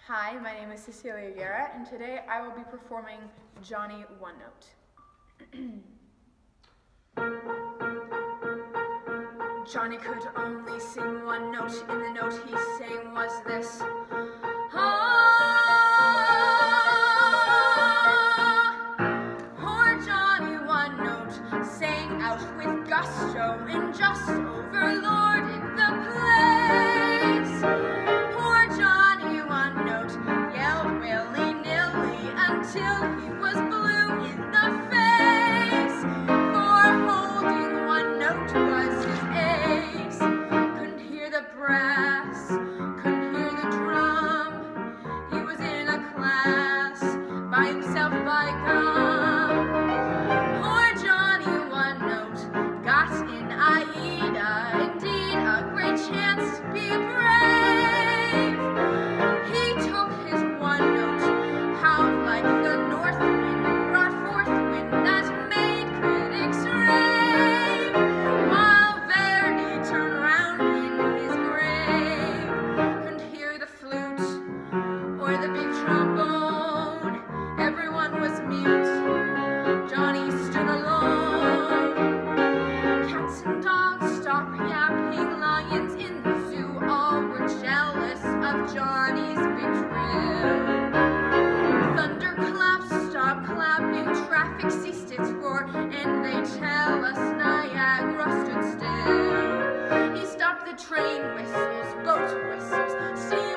Hi, my name is Cecilia Guerra, and today I will be performing Johnny One Note. Johnny could only sing one note, and the note he sang was this. Poor Johnny One Note sang out with gusto and just overlorded the place. Poor Johnny One Note yelled willy-nilly until he was blue in the face, for holding one note was his ace. Couldn't hear the brass, couldn't hear the drum. He was in a class by himself, by gum. Poor Johnny One Note got in Aida, indeed a great chance to be brave. He took his one note, howled like the north wind, brought forth wind that made critics rave, while Verdi turned round in his grave. Couldn't hear the flute or the big trombone, everyone was mute. Johnny stood alone. Cats and dogs stopped yapping, lions in the zoo all were jealous of Johnny's big trill. Thunderclaps stopped clapping, traffic ceased its roar, and they tell us Niagara stood still. He stopped the train whistles, boat whistles, steam